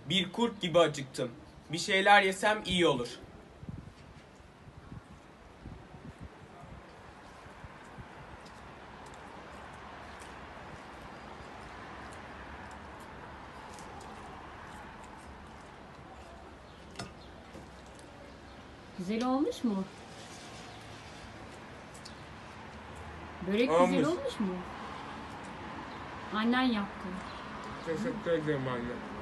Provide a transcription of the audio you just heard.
Bir kurt gibi acıktım. Bir şeyler yesem iyi olur. Güzel olmuş mu? Börek Olmuş. güzel olmuş mu? Annen yaptı. Teşekkür ederim anne.